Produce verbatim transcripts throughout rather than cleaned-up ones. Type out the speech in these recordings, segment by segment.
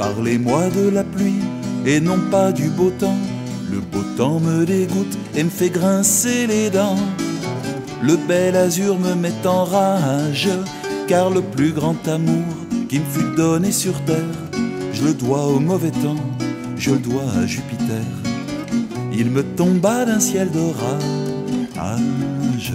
Parlez-moi de la pluie et non pas du beau temps. Le beau temps me dégoûte et me fait grincer les dents. Le bel azur me met en rage, car le plus grand amour qui me fut donné sur terre, je le dois au mauvais temps, je le dois à Jupiter. Il me tomba d'un ciel d'orage.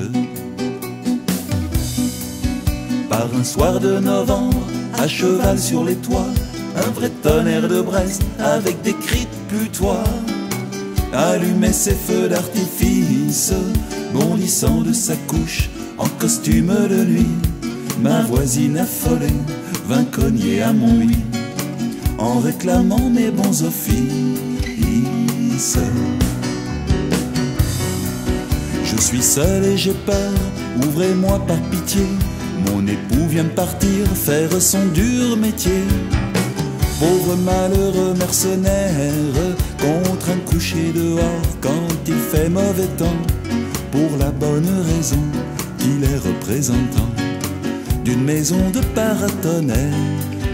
Par un soir de novembre, à cheval sur les toits, un vrai tonnerre de Brest avec des cris de putois allumait ses feux d'artifice, bondissant de sa couche en costume de nuit. Ma voisine affolée vint cogner à mon lit en réclamant mes bons offices. Je suis seul et j'ai peur, ouvrez-moi par pitié. Mon époux vient de partir faire son dur métier. Pauvre malheureux mercenaire, contraint de coucher dehors quand il fait mauvais temps, pour la bonne raison qu'il est représentant d'une maison de paratonnerre.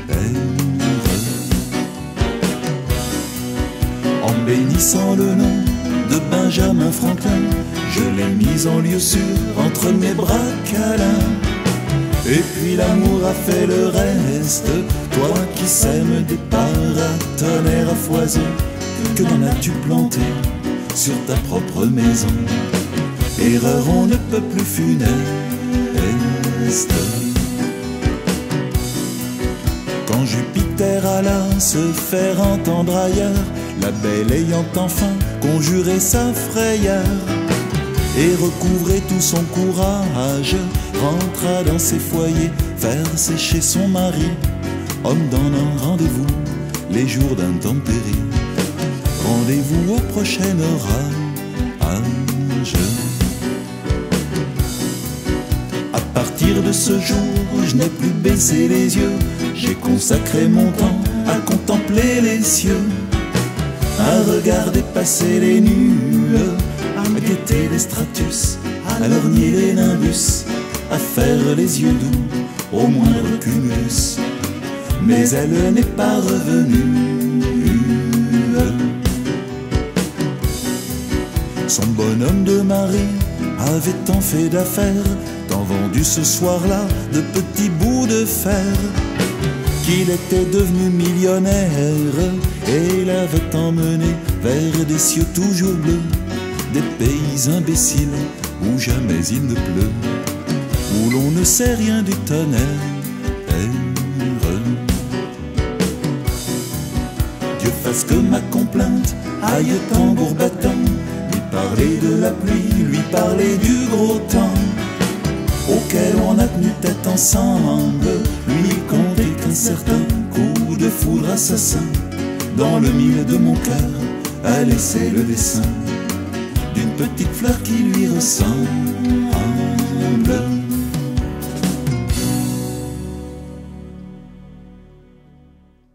En bénissant le nom de Benjamin Franklin, je l'ai mis en lieu sûr entre mes bras câlins. Et puis l'amour a fait le reste. Toi qui sèmes des paratonnerres à foison, que n'en as-tu planté sur ta propre maison? Erreur on ne peut plus funeste. Quand Jupiter alla se faire entendre ailleurs, la belle ayant enfin conjuré sa frayeur et recouvré tout son courage, rentra dans ses foyers faire sécher son mari, homme donnant rendez-vous les jours d'intempéries. Rendez-vous au prochain orage. À partir de ce jour, je n'ai plus baissé les yeux. J'ai consacré mon temps à contempler les cieux, à regarder passer les nues, à guetter les stratus, à lorgner les nimbus, à faire les yeux doux au moindre cumulus. Mais elle n'est pas revenue. Son bonhomme de mari avait tant fait d'affaires, tant vendu ce soir-là de petits bouts de fer, qu'il était devenu millionnaire et l'avait emmené vers des cieux toujours bleus, des pays imbéciles où jamais il ne pleut, où l'on ne sait rien du tonnerre. Dieu fasse que ma complainte aille tambour battant, lui parler de la pluie, lui parler du gros temps auquel on a tenu tête ensemble, lui conter qu'un certain coup de foudre assassin dans le mille de mon cœur a laissé le dessin d'une petite fleur qui lui ressemble.